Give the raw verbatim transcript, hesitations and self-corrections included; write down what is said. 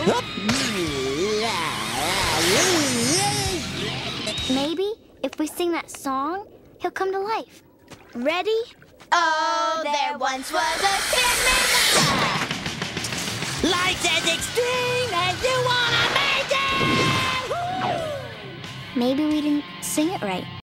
Maybe if we sing that song, he'll come to life. Ready? Oh, there once was a tin man. Life's as extreme as you wanna make it! Maybe we didn't sing it right.